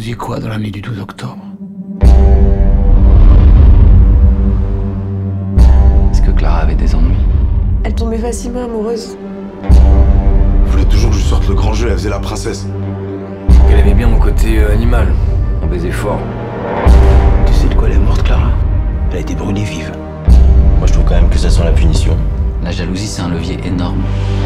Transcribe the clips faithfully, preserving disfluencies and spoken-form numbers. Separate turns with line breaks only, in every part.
faisiez quoi dans la nuit du douze octobre?
Est-ce que Clara avait des ennuis?
Elle tombait facilement amoureuse.
Je voulais toujours que je sorte le grand jeu, elle faisait la princesse.
Elle aimait bien mon côté euh, animal. On baisait fort.
Tu sais de quoi elle est morte, Clara? Elle a été brûlée vive.
Moi, je trouve quand même que ça sent la punition.
La jalousie, c'est un levier énorme.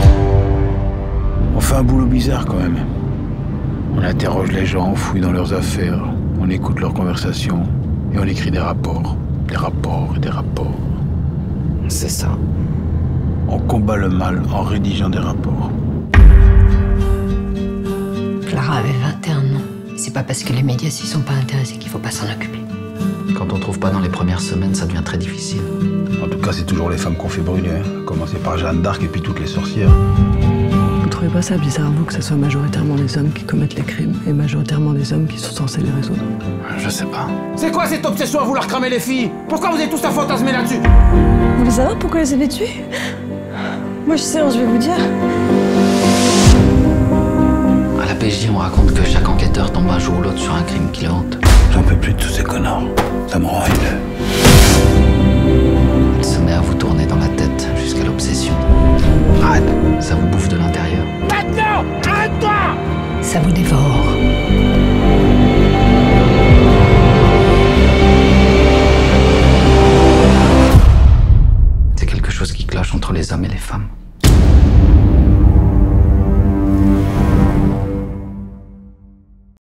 On fait un boulot bizarre quand même. On interroge les gens, on fouille dans leurs affaires, on écoute leurs conversations et on écrit des rapports, des rapports et des rapports.
C'est ça.
On combat le mal en rédigeant des rapports.
Clara avait vingt et un ans. C'est pas parce que les médias s'y sont pas intéressés qu'il faut pas s'en occuper.
Quand on trouve pas dans les premières semaines, ça devient très difficile.
En tout cas, c'est toujours les femmes qu'on fait brûler. Hein. À commencer par Jeanne d'Arc et puis toutes les sorcières.
Vous trouvez pas ça bizarre, vous, que ce soit majoritairement des hommes qui commettent les crimes et majoritairement des hommes qui sont censés les résoudre?
Je sais pas.
C'est quoi cette obsession à vouloir cramer les filles? Pourquoi vous êtes tous à fantasmer là-dessus?
Vous voulez savoir pourquoi elle s'est fait tuer? Moi je sais, je vais vous dire.
À la P J, on raconte que chaque enquêteur tombe un jour ou l'autre sur un crime qui le hante.
J'en peux plus de tous ces connards. Ça me rend haineux.
Elle se met à vous tourner dans la tête jusqu'à l'obsession. Arrête, ça vous bouffe de l'intérieur.
Maintenant! Arrête-toi!
Ça vous dévore.